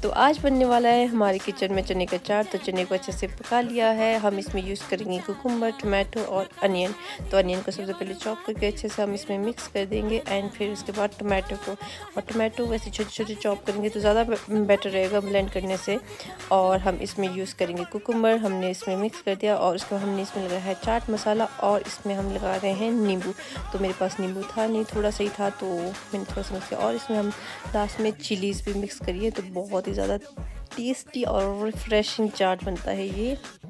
तो आज बनने वाला है हमारे किचन में चने का चाट। तो चने को अच्छे से पका लिया है। हम इसमें यूज़ करेंगे कुकुम्बर, टमाटो और अनियन। तो अनियन को सबसे पहले चॉप करके अच्छे से हम इसमें मिक्स कर देंगे एंड फिर उसके बाद टमाटो को, और टमाटो वैसे छोटे छोटे चॉप करेंगे तो ज़्यादा बेटर रहेगा ब्लेंड करने से। और हम इसमें यूज़ करेंगे कुकुम्बर, हमने इसमें मिक्स कर दिया। और उसके बाद हमने इसमें लगाया है चाट मसाला और इसमें हम लगा रहे हैं नींबू। तो मेरे पास नींबू था नहीं, थोड़ा सही था तो मैंने थोड़ा सा मिक्स किया। और इसमें हम लास्ट में चिलीज़ भी मिक्स करिए तो बहुत ही ज़्यादा टेस्टी और रिफ्रेशिंग चाट बनता है ये।